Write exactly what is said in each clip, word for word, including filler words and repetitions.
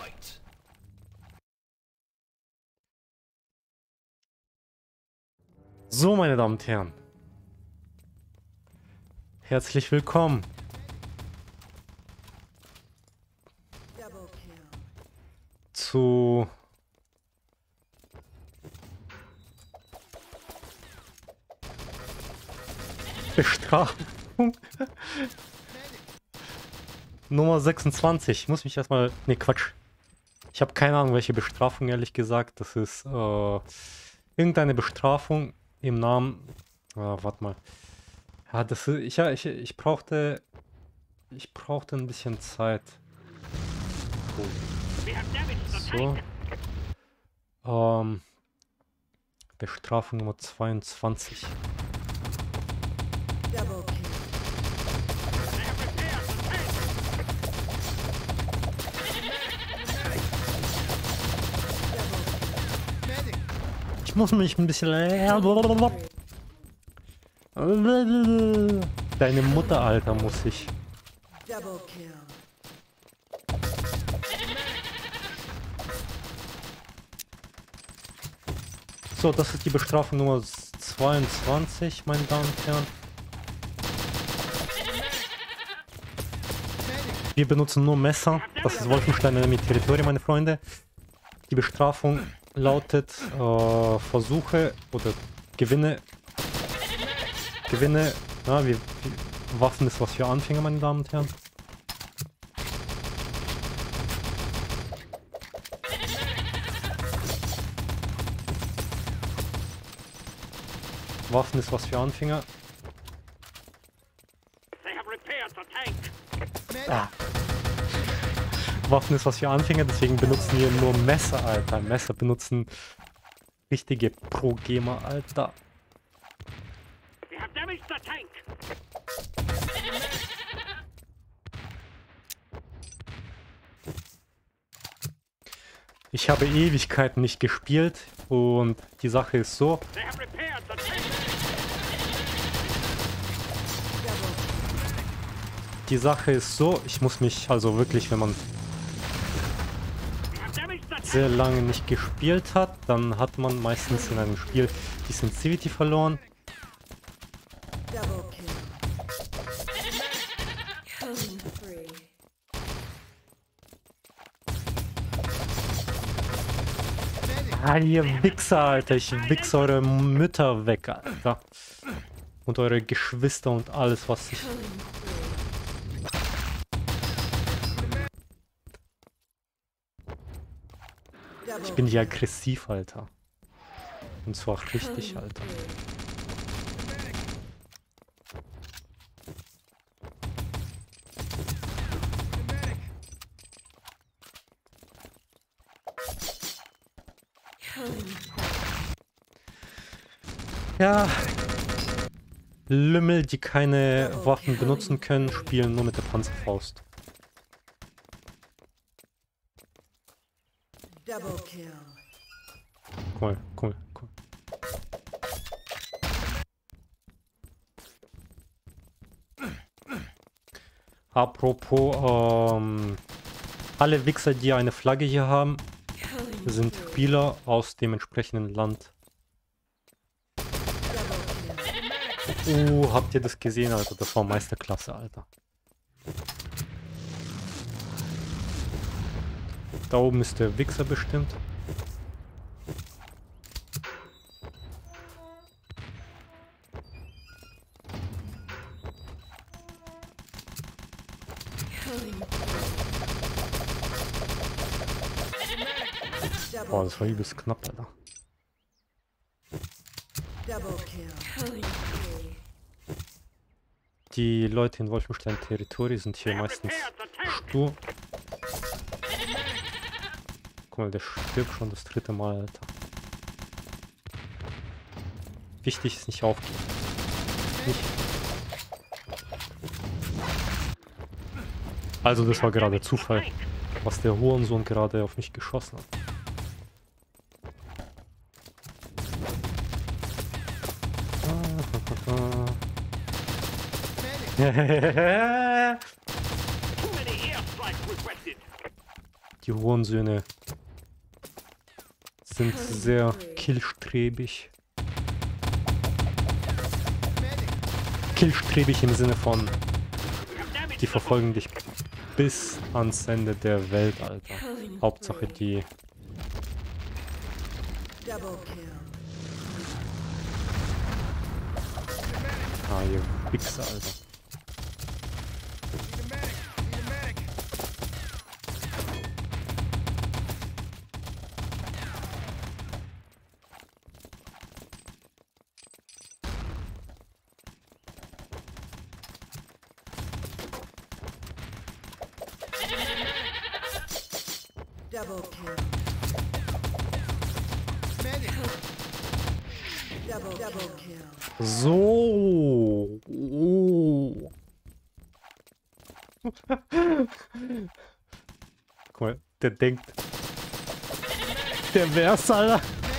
So, meine Damen und Herren. Herzlich willkommen. Zu... Bestrafung. Nummer sechsundzwanzig. Ich muss mich erstmal... Ne, Quatsch. Ich habe keine Ahnung, welche Bestrafung, ehrlich gesagt. Das ist äh, irgendeine Bestrafung im Namen... Ah, warte mal. Ja, das ist... Ich, ja, ich, ich brauchte... Ich brauchte ein bisschen Zeit. So. Ähm... Bestrafung Nummer zweiundzwanzig. Ich muss mich ein bisschen... Deine Mutter, Alter, muss ich. So, das ist die Bestrafung Nummer zweiundzwanzig, meine Damen und Herren. Wir benutzen nur Messer. Das ist Wolfenstein Enemy Territory, meine Freunde. Die Bestrafung lautet äh, Versuche oder Gewinne. Gewinne. Ja, wie, wie, Waffen ist was für Anfänger, meine Damen und Herren. Waffen ist was für Anfänger. Ah. Waffen ist was für Anfänger, deswegen benutzen wir nur Messer, Alter. Messer benutzen richtige Pro-Gamer, Alter. Ich habe Ewigkeiten nicht gespielt und die Sache ist so. Die Sache ist so, ich muss mich also wirklich, wenn man sehr lange nicht gespielt hat, dann hat man meistens in einem Spiel die Sensitivity verloren. Ah, ihr Wichser, Alter, ich wichse eure Mütter weg, Alter. Und eure Geschwister und alles, was ich... Ich bin hier aggressiv, Alter. Und zwar richtig, Alter. Ja. Lümmel, die keine Waffen benutzen können, spielen nur mit der Panzerfaust. Cool, cool, cool. Apropos, ähm, alle Wichser, die eine Flagge hier haben, sind Spieler aus dem entsprechenden Land. Oh, habt ihr das gesehen, Alter? Das war Meisterklasse, Alter. Da oben ist der Wichser bestimmt. Boah, das war übelst knapp, Alter. Die Leute in Wolfenstein Territory sind hier meistens stur. Guck mal, der stirbt schon das dritte Mal, Alter. Wichtig ist nicht aufgeben. Nicht. Also das war gerade Zufall, was der Hurensohn gerade auf mich geschossen hat. Die Hurensöhne sind sehr killstrebig. Killstrebig im Sinne von, die verfolgen dich bis ans Ende der Welt, Alter. Hauptsache die... Ah, ihr Wichser, Alter. Double kill. Double, double kill. So. Oh. Guck mal, der denkt. Der wär's, Alter.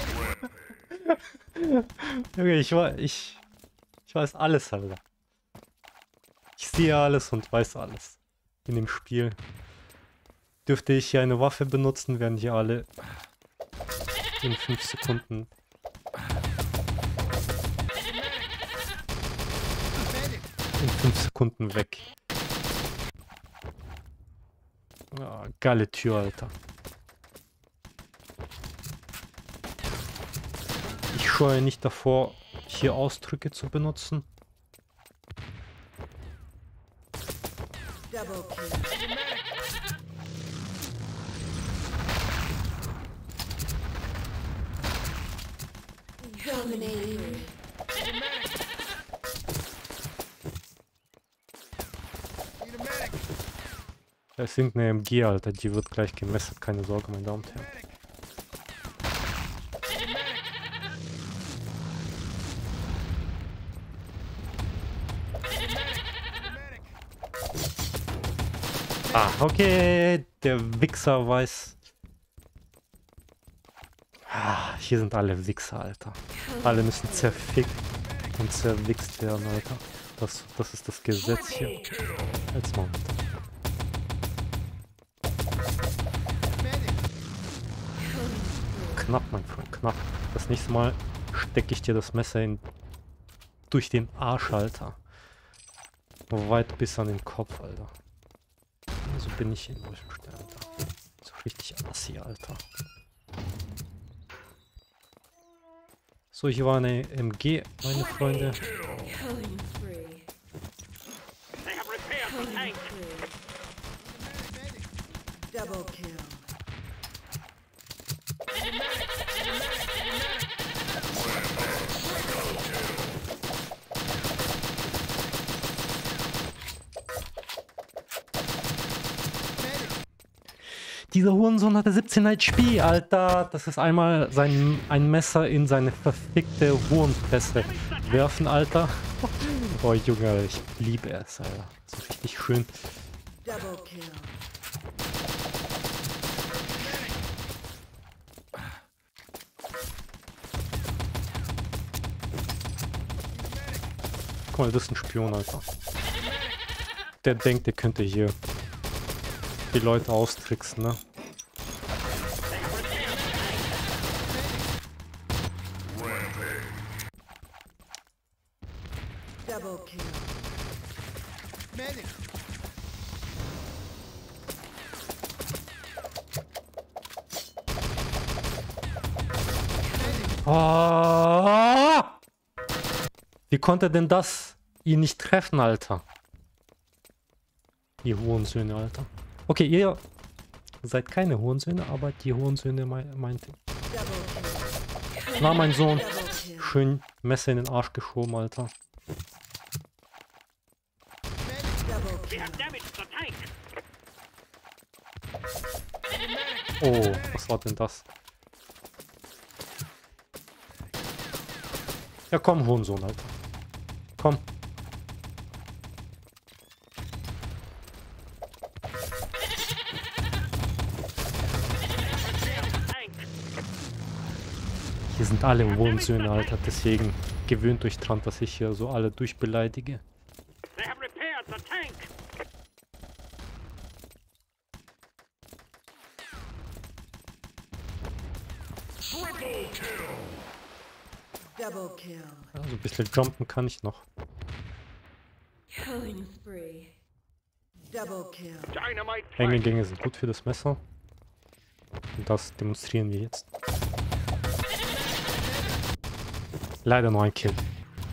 Okay, ich, ich, ich weiß alles, Alter. Ich sehe alles und weiß alles in dem Spiel. Dürfte ich hier eine Waffe benutzen, werden hier alle in fünf Sekunden in fünf Sekunden weg. Ah, geile Tür, Alter. Ich scheue nicht davor, hier Ausdrücke zu benutzen. Double kill. Dominating. Da ist irgendeine M G, Alter, die wird gleich gemessert, keine Sorge, meine Damen und Herren. Ah, okay, der Wichser weiß. Ah, hier sind alle Wichser, Alter. Alle müssen zerfickt und zerwichst werden, Alter. Das, das ist das Gesetz hier. Als Mann. Knapp, mein Freund, knapp. Das nächste Mal stecke ich dir das Messer in, durch den Arsch, Alter. Weit bis an den Kopf, Alter. So bin ich in Wolfenstein, Alter. So richtig assi, Alter. So, hier war eine M G, meine Freunde. Killing spree. Killing spree. Double kill. Dieser Hurensohn hatte siebzehn H P, Alter. Das ist einmal sein, ein Messer in seine verfickte Hurenfresse werfen, Alter. Oh, Junge, ich liebe es, Alter. So richtig schön. Double kill. Guck mal, das ist ein Spion, Alter. Der denkt, der könnte hier die Leute austricksen, ne? Double kill. Medic. Oh! Wie konnte denn das ihn nicht treffen, Alter? Die Hurensöhne, Alter. Okay, ihr seid keine Hurensöhne, aber die Hurensöhne me meinte. Na, mein Sohn. Schön Messer in den Arsch geschoben, Alter. Oh, was war denn das? Ja, komm, Hurensohn, Alter. Komm. Hier sind alle Hurensöhne, Alter. Deswegen gewöhnt euch dran, dass ich hier so alle durchbeleidige. Double kill. Also ein bisschen jumpen kann ich noch. Killing spree. Double kill. Enge Gänge sind gut für das Messer. Und das demonstrieren wir jetzt. Leider nur ein Kill.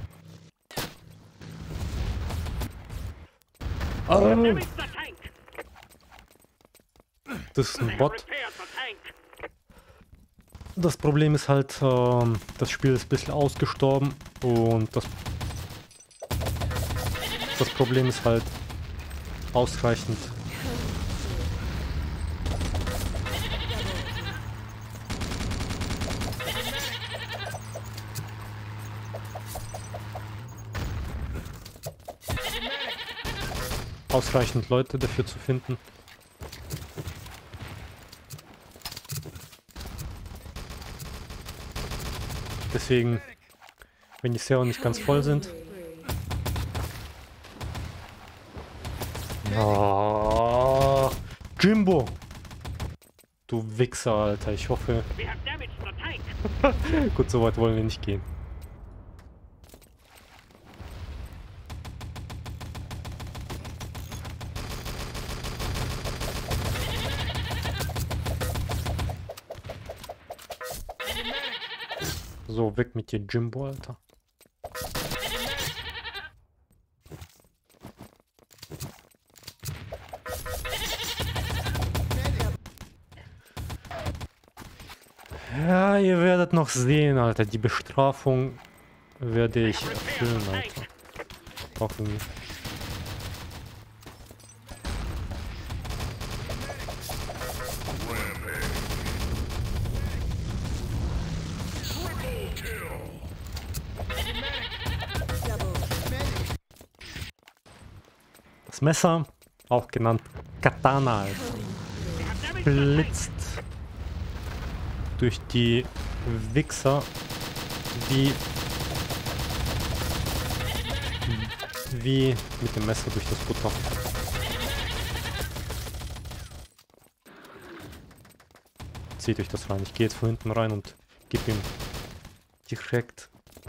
Oh. Das ist ein Bot. Das Problem ist halt, ähm, das Spiel ist ein bisschen ausgestorben und das, das Problem ist halt ausreichend. Ausreichend Leute dafür zu finden. Deswegen, wenn die Server nicht ganz voll sind. Oh, Jimbo! Du Wichser, Alter. Ich hoffe... Gut, so weit wollen wir nicht gehen. So, weg mit dir, Jimbo, Alter. Ja, ihr werdet noch sehen, Alter. Die Bestrafung werde ich erfüllen, Alter. Hoffen wir. Das Messer, auch genannt Katana, Alter, blitzt durch die Wichser wie, wie mit dem Messer durch das Butter. Zieht euch das rein. Ich gehe jetzt von hinten rein und gebe ihm direkt.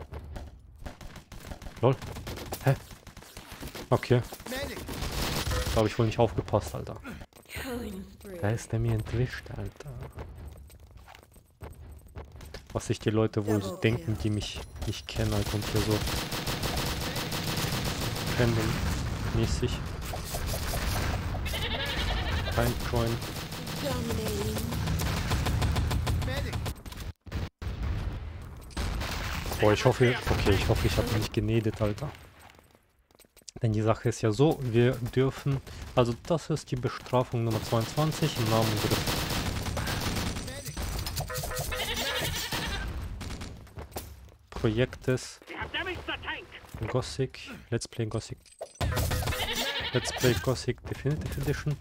Lol. Hä? Okay. Da habe ich wohl nicht aufgepasst, Alter. Da ist der mir entwischt, Alter. Was sich die Leute wohl so denken, die mich nicht kennen, Alter, und hier so random-mäßig reinjoinen. Boah, ich hoffe, okay, ich hoffe, ich habe nicht genedet, Alter. Denn die Sache ist ja so, wir dürfen, also das ist die Bestrafung Nummer zweiundzwanzig im Namen unseres Projektes Gothic, Let's Play Gothic, Let's Play Gothic Definitive Edition.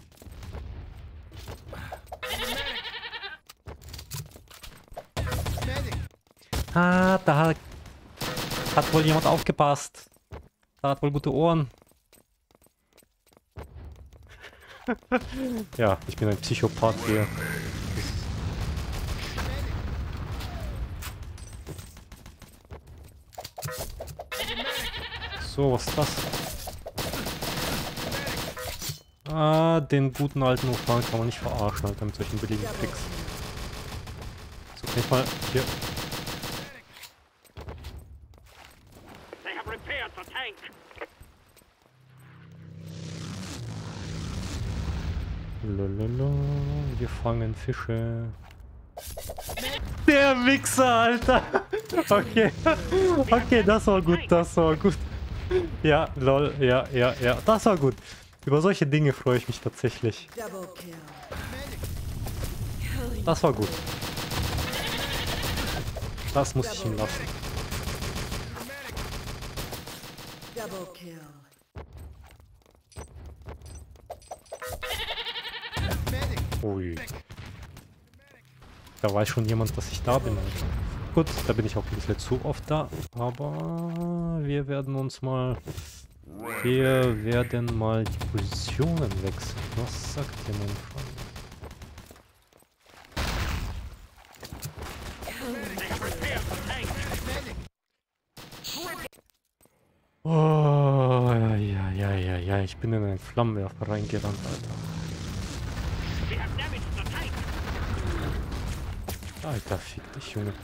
Ah, da hat, hat wohl jemand aufgepasst. Da hat wohl gute Ohren. Ja, ich bin ein Psychopath hier. So, was ist das? Ah, den guten alten Ufan kann man nicht verarschen, Alter, mit solchen billigen Tricks. So, kann ich mal hier... Lololo, wir fangen Fische. Der Wichser, Alter! Okay. Okay, das war gut, das war gut. Ja, lol, ja, ja, ja, das war gut. Über solche Dinge freue ich mich tatsächlich. Das war gut. Das muss ich ihm lassen. Ui. Da weiß schon jemand, dass ich da bin. Alter. Gut, da bin ich auch ein bisschen zu oft da. Aber wir werden uns mal... Wir werden mal die Positionen wechseln. Was sagt ihr, mein Freund? Oh, ja, ja, ja, ja, ja, ich bin in einen Flammenwerfer reingerannt, Alter. Alter, fick dich, Junge.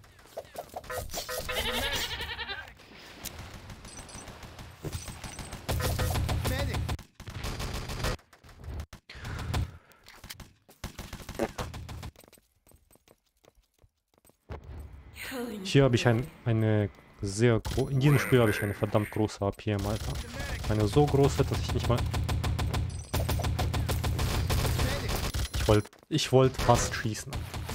Hier habe ich ein, eine sehr große... In diesem Spiel habe ich eine verdammt große A P M, Alter. Eine so große, dass ich nicht mal... Ich wollte ich wollte fast schießen.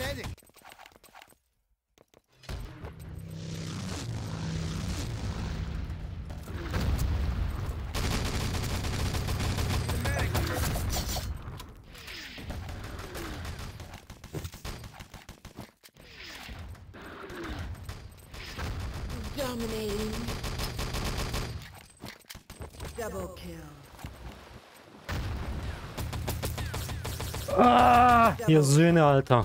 Dominating. Double kill. Ah, ihr Söhne, Alter.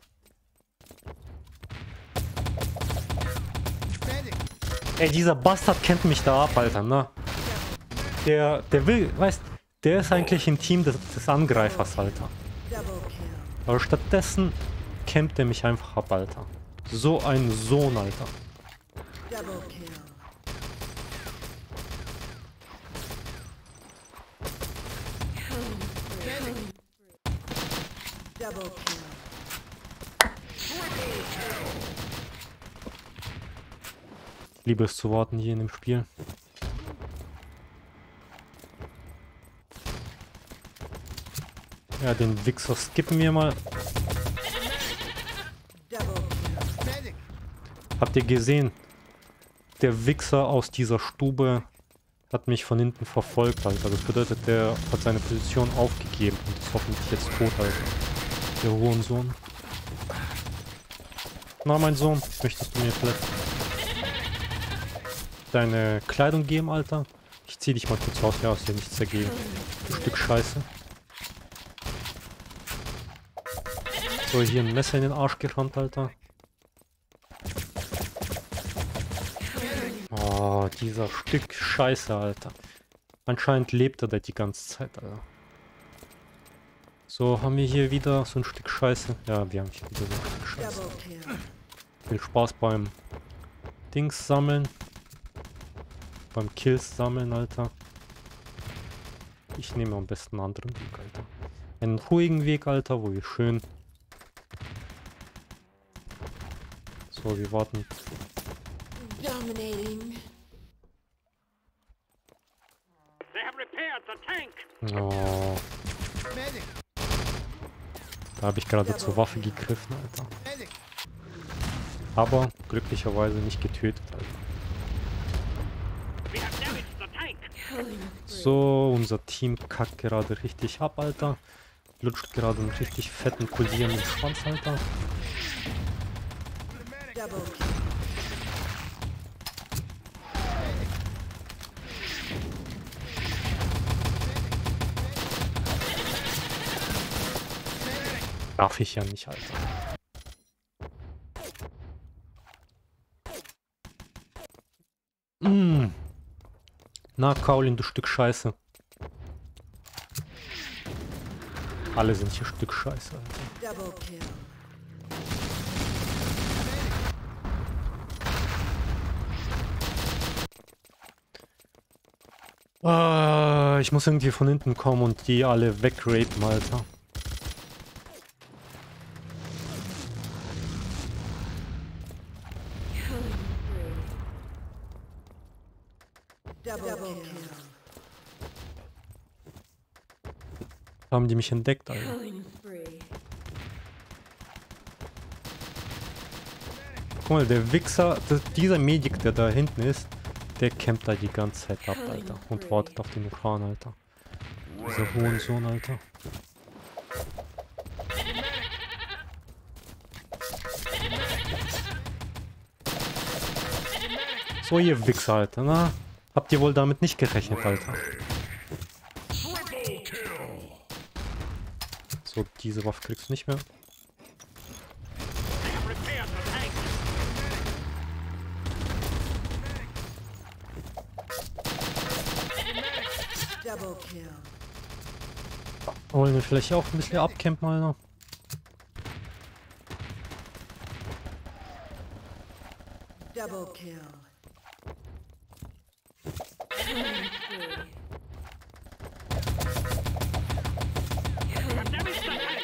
Ey, dieser Bastard kennt mich da ab, Alter, ne? Der, der will, weißt, der ist eigentlich im Team des, des Angreifers, Alter. Double kill. Aber stattdessen kämpft er mich einfach ab, Alter. So ein Sohn, Alter. Double kill. Double kill. Ich liebe es zu warten hier in dem Spiel. Ja, den Wichser skippen wir mal. Double kill. Habt ihr gesehen? Der Wichser aus dieser Stube hat mich von hinten verfolgt, Alter. Das bedeutet, der hat seine Position aufgegeben und ist hoffentlich jetzt tot, Alter. Der Hurensohn. Na, mein Sohn, möchtest du mir vielleicht deine Kleidung geben, Alter? Ich zieh dich mal kurz aus. Ja, ist dir nichts dagegen. Du Stück Scheiße. So, hier ein Messer in den Arsch gerammt, Alter. Oh, dieser Stück Scheiße, Alter. Anscheinend lebt er da die ganze Zeit, Alter. So, haben wir hier wieder so ein Stück Scheiße. Ja, wir haben hier wieder so ein Stück Scheiße. Double kill. Viel Spaß beim Dings sammeln. Beim Kills sammeln, Alter. Ich nehme am besten einen anderen Weg, Alter. Einen ruhigen Weg, Alter, wo wir schön... So, wir warten. Dominating. They have repaired the tank. Oh. Da habe ich gerade zur Waffe gegriffen, Alter. Aber glücklicherweise nicht getötet, Alter. We have damaged the tank. So, unser Team kackt gerade richtig ab, Alter. Lutscht gerade einen richtig fetten, pulsierenden Schwanz, Alter. Double kill. Darf ich ja nicht, Alter. Mm. Na, Kaulin, du Stück Scheiße. Alle sind hier Stück Scheiße, Alter. Double kill. Ah, ich muss irgendwie von hinten kommen und die alle wegrapen, Alter. Double kill. Haben die mich entdeckt, Alter. Killing spree. Guck mal, der Wichser, das, dieser Medic, der da hinten ist, der campt da die ganze Zeit ab, Alter. Und wartet auf den Uran, Alter. Dieser Hurensohn, Alter. So, ihr Wichser, Alter, na? Habt ihr wohl damit nicht gerechnet, Alter? So, diese Waffe kriegst du nicht mehr. They have repaired the tank. kill. Wollen wir vielleicht auch ein bisschen abcampen, Alter? Double kill. Killing spree. God damn it, the tank!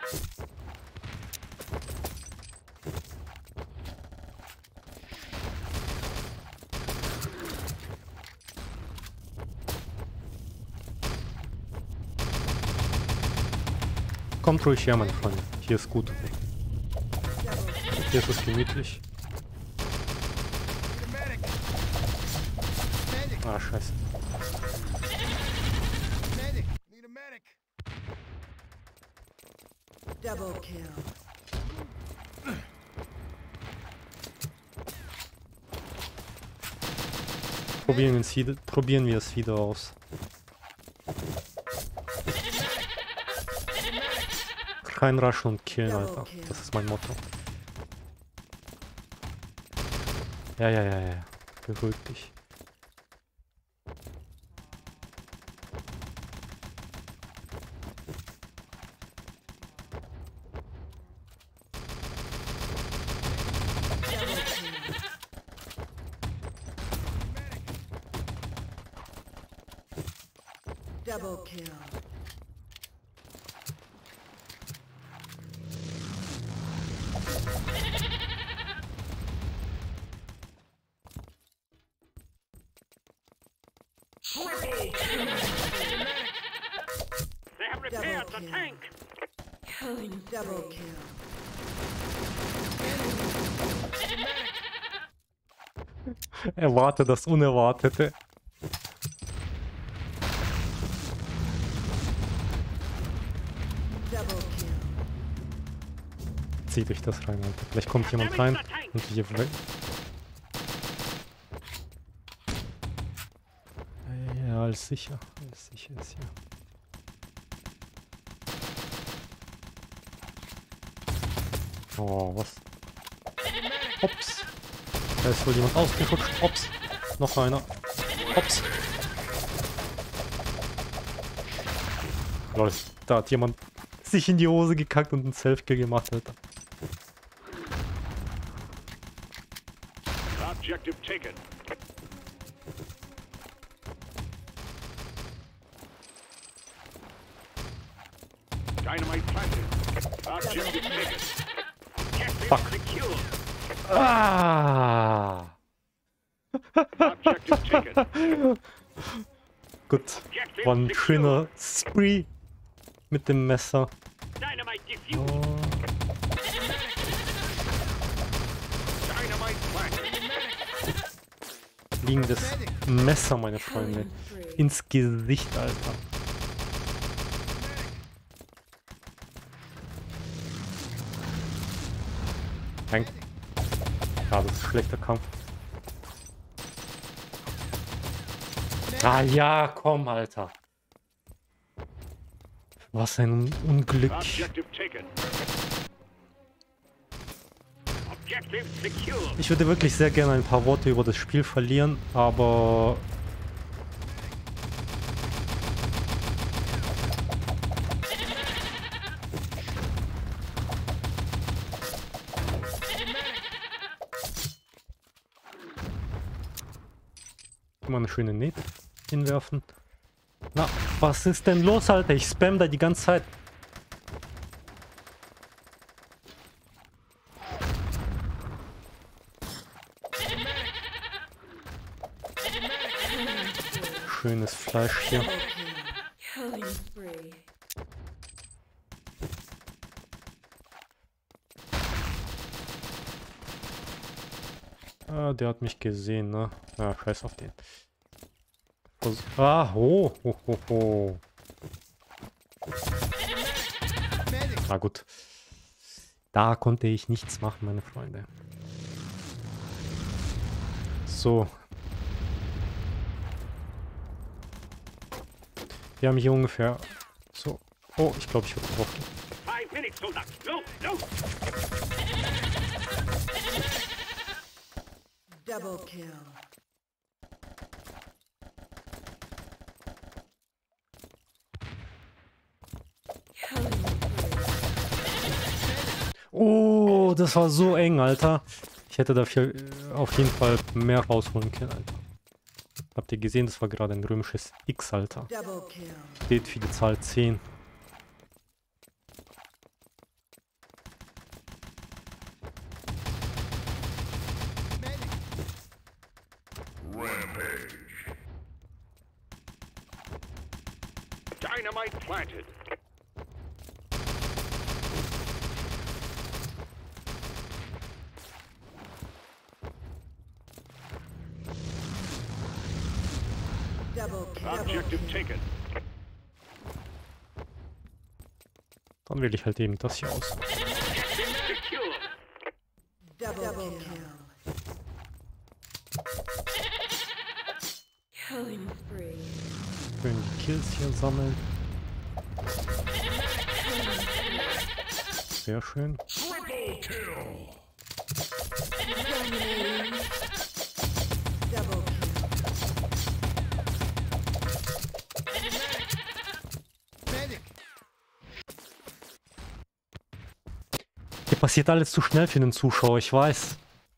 Kommt ruhig her, meine Freunde. Hier ist gut. Hier ist es gemütlich. Ah, scheiße. Medic! Need a medic! Double kill. Probieren wir es wieder, probieren wir es wieder aus. Reinraschen und killen, Alter. Das ist mein Motto. Ja, ja, ja, ja. Beruhig dich. Double kill. They have repaired the kill. tank! Killing double kill. Erwarte das Unerwartete. Double kill. Zieht euch das rein, Alter. Vielleicht kommt jemand rein und hier weg. Ja, alles sicher. Alles sicher ist hier. Oh, was? Hops. Da ist wohl jemand ausgerutscht. Hops. Noch einer. Hops. Lol, da hat jemand sich in die Hose gekackt und einen Selfkill gemacht, Alter. Objective taken. Dynamite planted. Objective taken. Objective Fuck. secure. Ah! Objective taken. Gut. War ein schöner Spree mit dem Messer. Dynamite defused. Oh. Dynamite planted. Fliegendes Messer, meine Freunde. Ins Gesicht, Alter. Ein ja, das ist schlechter Kampf. Ah ja, komm, Alter. Was ein Unglück. Objective taken. Objective secure. Ich würde wirklich sehr gerne ein paar Worte über das Spiel verlieren, aber... Immer eine schöne Näht hinwerfen. Na, was ist denn los, Alter? Ich spam da die ganze Zeit. Schönes Fleisch hier. Killing spree. Ah, der hat mich gesehen, ne? Ah, scheiß auf den. Vers- Ah, ho, ho, ho, ho. Na gut. Da konnte ich nichts machen, meine Freunde. So. Wir haben hier ungefähr so. Oh, ich glaube, ich würde drauf gehen. Five minutes, soldier. Go, go. Double kill. Oh, das war so eng, Alter. Ich hätte dafür äh, auf jeden Fall mehr rausholen können, Alter. Habt ihr gesehen, das war gerade ein römisches X, Alter. Double kill. Steht für die Zahl zehn. Dynamite planted. Double kill. Double Objective kill. taken. Dann wähle ich halt eben das hier aus. Secure. Double kill. Killing spree. Schön die Kills hier sammeln. Sehr schön. Double kill. Medic. Hier passiert alles zu schnell für den Zuschauer, ich weiß.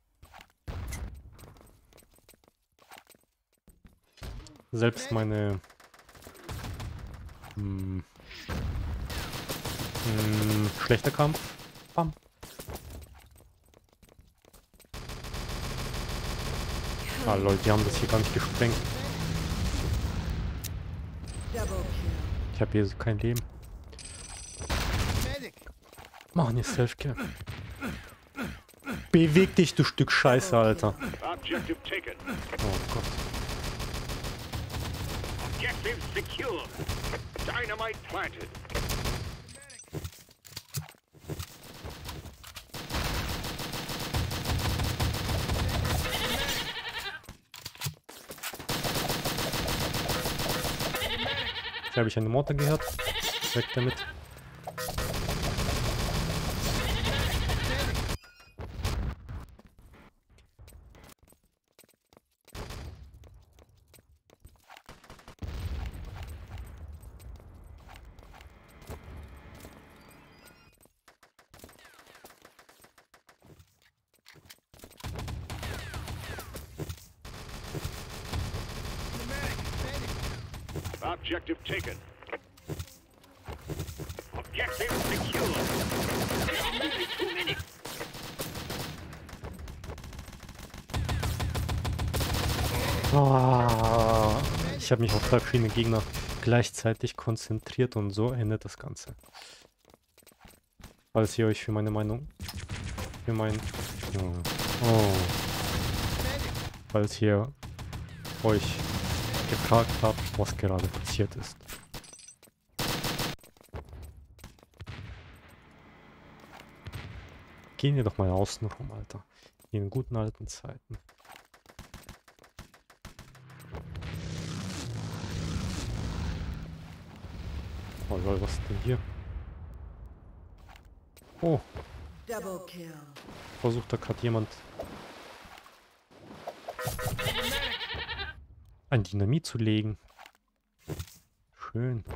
Selbst meine... Hm, hm, schlechter Kampf. Bam. Ah lol, die haben das hier gar nicht gesprengt. Double kill. Ich habe hier kein Leben. Medic. Machen jetzt Selfcare. Beweg dich, du Stück Scheiße, Alter. Objective taken. Oh Gott. Objective secure. Dynamite planted. Hier habe ich eine Morte gehört. Weg damit. Objective taken. Objective secure. There are only two minutes. Oh, ich habe mich auf drei verschiedene Gegner gleichzeitig konzentriert und so endet das Ganze. Falls ihr euch für meine Meinung, für mein, oh, falls ihr euch gefragt habt, was gerade passiert ist. Gehen wir doch mal außen rum, Alter. In guten alten Zeiten. Oh lol, was ist denn hier? Oh, Double kill. versucht da gerade jemand ein Dynamit zu legen. Schön.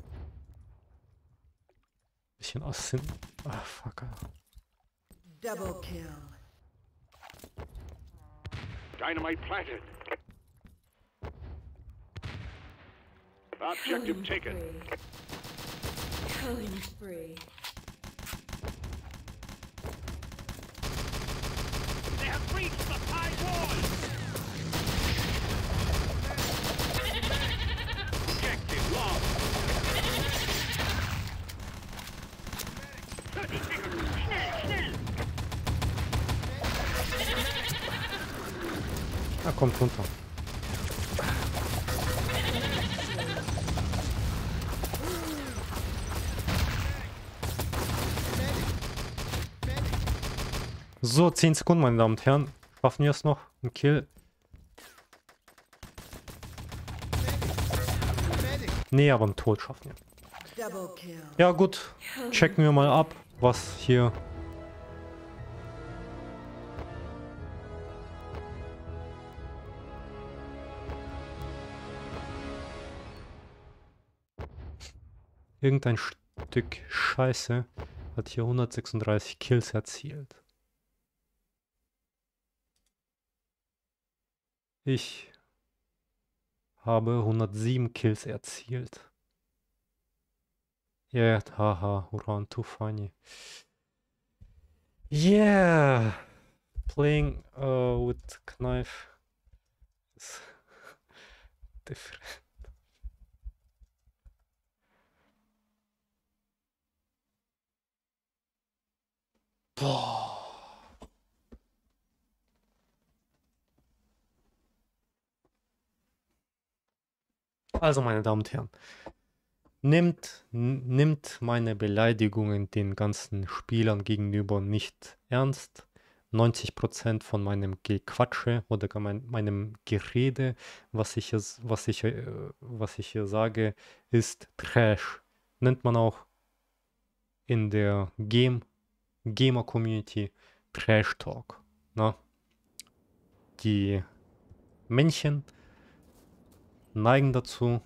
Bisschen Assin. Ah, fuck. Double kill. Dynamite planted. Objective Killing taken. spree. Killing spree. They have breached the high wall. Objective lost. thirty seconds. Schnell, schnell. Ah, kommt runter. So, zehn Sekunden, meine Damen und Herren. Schaffen wir es noch? Ein Kill. Nee, aber einen Tod schaffen wir. Double kill. Ja gut, checken wir mal ab, was hier... Irgendein Stück Scheiße hat hier hundertsechsunddreißig Kills erzielt. Ich habe hundertsieben Kills erzielt. Yeah, haha, Uran, too funny. Yeah, playing uh, with knife is different. Boah. Also, meine Damen und Herren, nimmt, n- nimmt meine Beleidigungen den ganzen Spielern gegenüber nicht ernst. neunzig Prozent von meinem Gequatsche oder gar mein, meinem Gerede, was ich, hier s- was, ich, äh, was ich hier sage, ist Trash. Nennt man auch in der Game, Gamer-Community Trash Talk. Na? Die Männchen neigen dazu.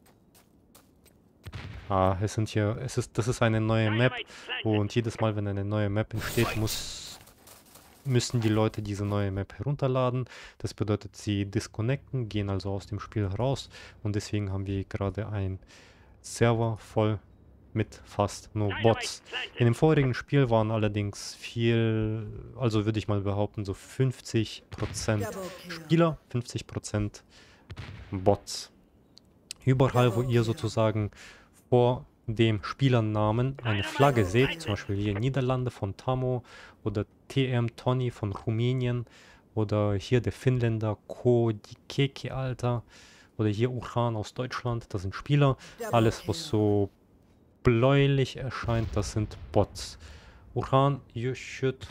Ah, es sind hier, es ist, das ist eine neue Map und jedes Mal, wenn eine neue Map entsteht, muss, müssen die Leute diese neue Map herunterladen. Das bedeutet, sie disconnecten, gehen also aus dem Spiel heraus und deswegen haben wir gerade einen Server voll mit fast nur Bots. In dem vorigen Spiel waren allerdings viel, also würde ich mal behaupten, so fünfzig Prozent Double kill. Spieler, fünfzig Prozent Bots. Überall, wo ihr sozusagen vor dem Spielernamen eine Flagge seht, zum Beispiel hier Niederlande von Tamo oder T M Tony von Rumänien oder hier der Finnländer Kodikeki, Alter, oder hier Uran aus Deutschland, das sind Spieler. Alles, was so bläulich erscheint, das sind Bots. Uran, you should...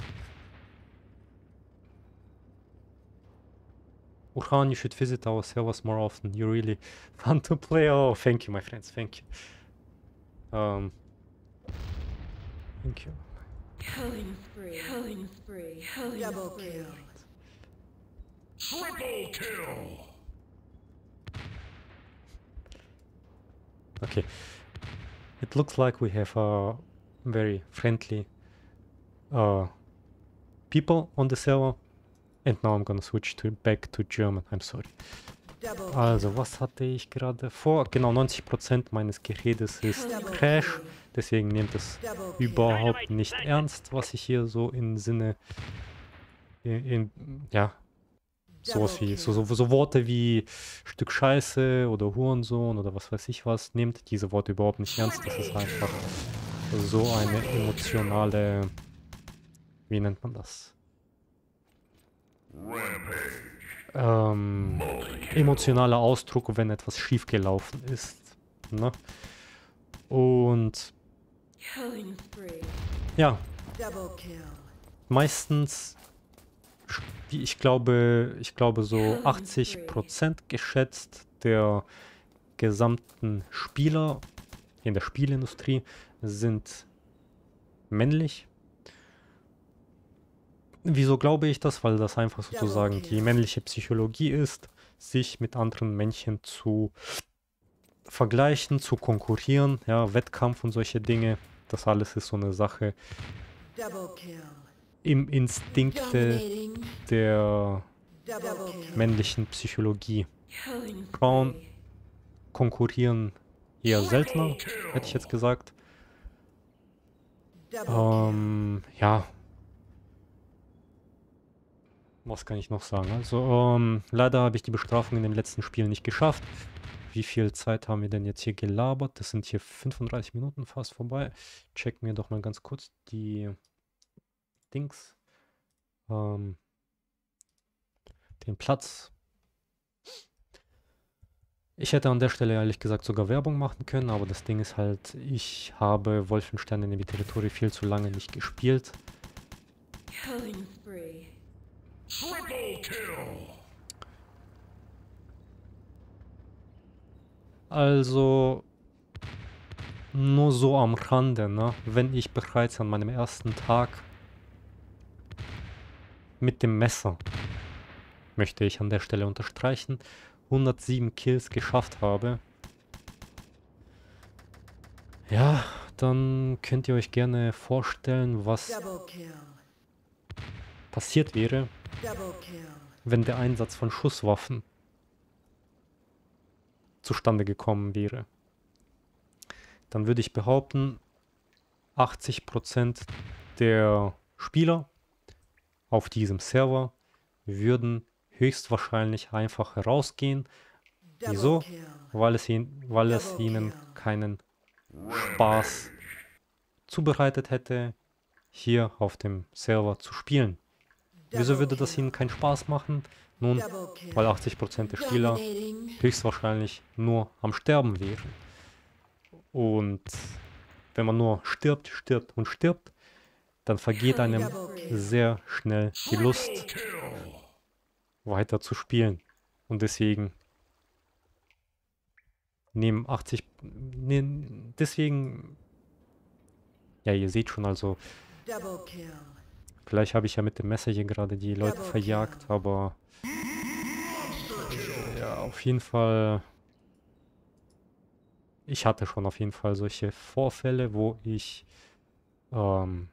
Uran, you should visit our servers more often. You're really fun to play. Oh, thank you, my friends. Thank you. Um, thank you. Killing spree. Killing spree. Killing Double spree. Kill. Triple kill. Okay. It looks like we have a very friendly uh, people on the server. And now I'm gonna switch to back to German. I'm sorry. Double Also, was hatte ich gerade vor? Genau, neunzig Prozent meines Geredes ist Trash. Deswegen nehmt es Double kill. überhaupt nicht ernst, was ich hier so im Sinne, in, in, ja, sowas wie, so, so, so Worte wie Stück Scheiße oder Hurensohn oder was weiß ich was. Nehmt diese Worte überhaupt nicht ernst. Das ist einfach so eine emotionale, wie nennt man das? Ähm, emotionaler Ausdruck, wenn etwas schiefgelaufen ist. Ne? Und Killing spree. ja, Double kill. meistens, sch- wie ich glaube, ich glaube so achtzig Prozent geschätzt der gesamten Spieler in der Spielindustrie sind männlich. Wieso glaube ich das? Weil das einfach sozusagen die männliche Psychologie ist, sich mit anderen Männchen zu vergleichen, zu konkurrieren, ja, Wettkampf und solche Dinge. Das alles ist so eine Sache Double kill. im Instinkte Dominating. der Double kill. männlichen Psychologie. Killing Frauen spree. konkurrieren eher seltener, hätte ich jetzt gesagt. Double Ähm, ja. Was kann ich noch sagen? Also, ähm, leider habe ich die Bestrafung in den letzten Spielen nicht geschafft. Wie viel Zeit haben wir denn jetzt hier gelabert? Das sind hier fünfunddreißig Minuten fast vorbei. Checken wir doch mal ganz kurz die Dings. Ähm, den Platz. Ich hätte an der Stelle ehrlich gesagt sogar Werbung machen können, aber das Ding ist halt, ich habe Wolfenstein in dem Territory viel zu lange nicht gespielt. Killing spree. Triple kill. Also, nur so am Rande, ne? Wenn ich bereits an meinem ersten Tag mit dem Messer, möchte ich an der Stelle unterstreichen, hundertsieben Kills geschafft habe, ja, dann könnt ihr euch gerne vorstellen, was Double kill. passiert wäre, Double kill. wenn der Einsatz von Schusswaffen zustande gekommen wäre, dann würde ich behaupten, achtzig Prozent der Spieler auf diesem Server würden höchstwahrscheinlich einfach herausgehen. Wieso? Weil es, ihn, weil es ihnen keinen Spaß zubereitet hätte, hier auf dem Server zu spielen. Wieso würde das ihnen keinen Spaß machen? Nun, weil achtzig Prozent der Spieler höchstwahrscheinlich nur am Sterben wären. Und wenn man nur stirbt, stirbt und stirbt, dann vergeht einem sehr schnell die Lust, weiter zu spielen. Und deswegen nehmen achtzig... Ne, deswegen... Ja, ihr seht schon, also... Vielleicht habe ich ja mit dem Messer hier gerade die Leute verjagt, aber... Ja, auf jeden Fall... Ich hatte schon auf jeden Fall solche Vorfälle, wo ich... Ähm,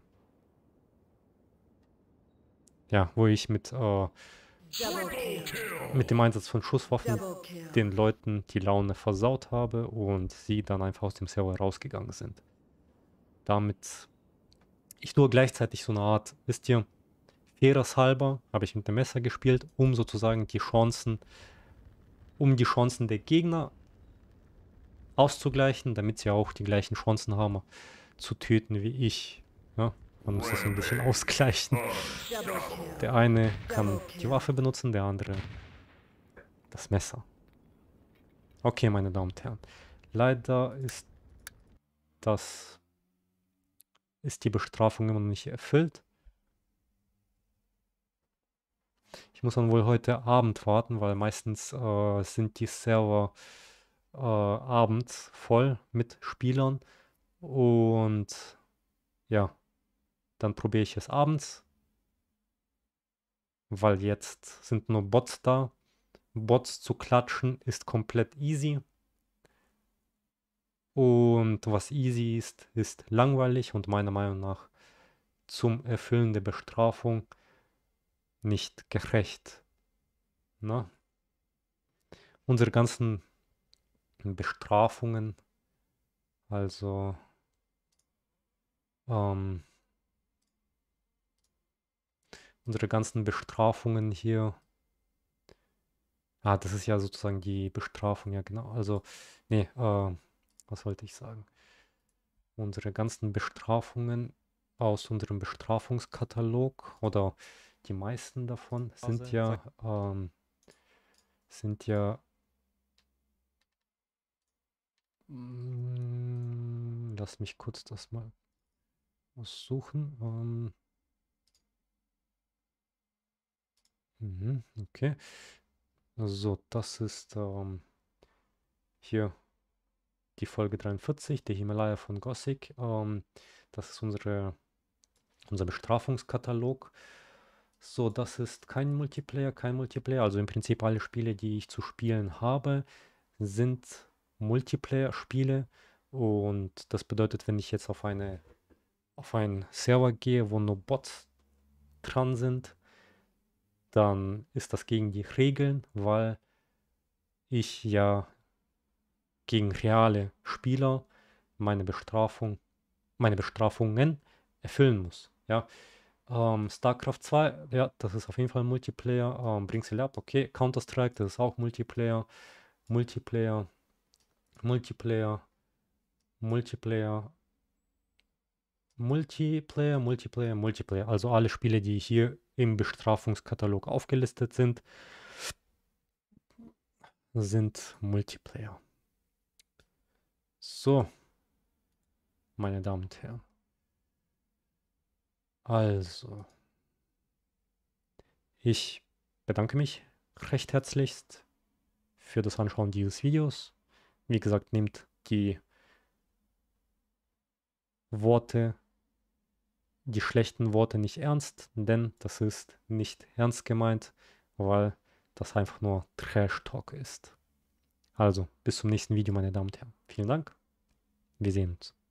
ja, wo ich mit... Äh, mit dem Einsatz von Schusswaffen den Leuten die Laune versaut habe und sie dann einfach aus dem Server rausgegangen sind. Damit ich nur gleichzeitig so eine Art, wisst ihr, faires halber habe ich mit dem Messer gespielt, um sozusagen die Chancen, um die Chancen der Gegner auszugleichen, damit sie auch die gleichen Chancen haben zu töten wie ich. Ja, man muss das ein bisschen ausgleichen. Der eine kann die Waffe benutzen, der andere das Messer. Okay, meine Damen und Herren. Leider ist das ist die Bestrafung immer noch nicht erfüllt. Ich muss dann wohl heute Abend warten, weil meistens äh, sind die Server äh, abends voll mit Spielern. Und ja, dann probiere ich es abends, weil jetzt sind nur Bots da. Bots zu klatschen ist komplett easy. Und was easy ist, ist langweilig und meiner Meinung nach zum Erfüllen der Bestrafung nicht gerecht. Na? Unsere ganzen Bestrafungen, also ähm, unsere ganzen Bestrafungen hier, ah, das ist ja sozusagen die Bestrafung, ja genau, also, nee, äh, was wollte ich sagen? Unsere ganzen Bestrafungen aus unserem Bestrafungskatalog oder die meisten davon sind ja, ähm, sind ja, mm, lass mich kurz das mal aussuchen. Ähm, mhm, okay. So, das ist ähm, hier die Folge dreiundvierzig, der Himalaya von Gothic. Ähm, das ist unsere, unser Bestrafungskatalog. So, das ist kein Multiplayer, kein Multiplayer. Also im Prinzip alle Spiele, die ich zu spielen habe, sind Multiplayer-Spiele. Und das bedeutet, wenn ich jetzt auf eine auf einen Server gehe, wo nur Bots dran sind, dann ist das gegen die Regeln, weil ich ja gegen reale Spieler meine Bestrafung, meine Bestrafungen erfüllen muss. Ja. Ähm, StarCraft zwei, ja, das ist auf jeden Fall Multiplayer. Ähm, Bring Up, okay. Counter-Strike, das ist auch Multiplayer. Multiplayer, Multiplayer, Multiplayer, Multiplayer, Multiplayer, Multiplayer. Also alle Spiele, die hier im Bestrafungskatalog aufgelistet sind, sind Multiplayer. So, meine Damen und Herren. Also, ich bedanke mich recht herzlichst für das Anschauen dieses Videos. Wie gesagt, nehmt die Worte, die schlechten Worte nicht ernst, denn das ist nicht ernst gemeint, weil das einfach nur Trash-Talk ist. Also, bis zum nächsten Video, meine Damen und Herren. Vielen Dank. Wir sehen uns.